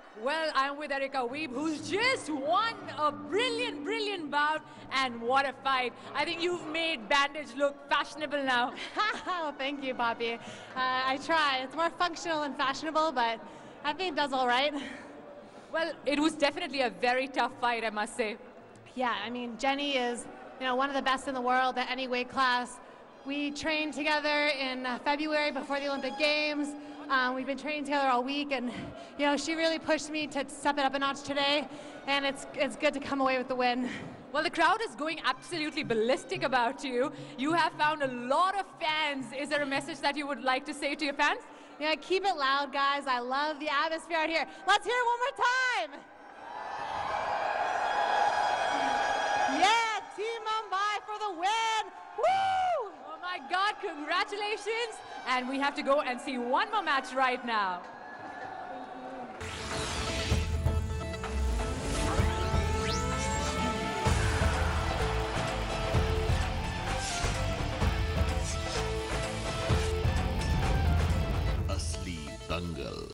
Well, I'm with Erica Weeb, who's just won a brilliant, brilliant bout, and what a fight. I think you've made Bandage look fashionable now. Oh, thank you, Poppy. I try. It's more functional and fashionable, but I think it does all right. Well, it was definitely a very tough fight, I must say. Yeah, I mean, Jenny is, one of the best in the world at any weight class. We trained together in February before the Olympic Games. We've been training together all week, and she really pushed me to step it up a notch today, and it's good to come away with the win. Well, the crowd is going absolutely ballistic about you. You have found a lot of fans. Is there a message that you would like to say to your fans? Yeah, keep it loud, guys. I love the atmosphere out here. Let's hear it one more time. Yeah, Team Mumbai for the win. Woo! Oh my God, congratulations. And we have to go and see one more match right now.